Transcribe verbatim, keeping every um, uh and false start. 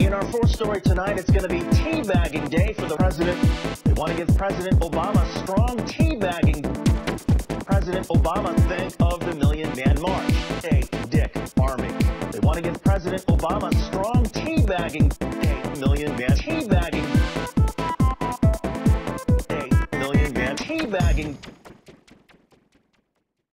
In our fourth story tonight, it's going to be teabagging day for the president. They want to give President Obama strong teabagging. President Obama think of the Million Man March. Hey, Dick, Army. They want to give President Obama strong teabagging. Hey, Million Man teabagging. Hey, Million Man teabagging.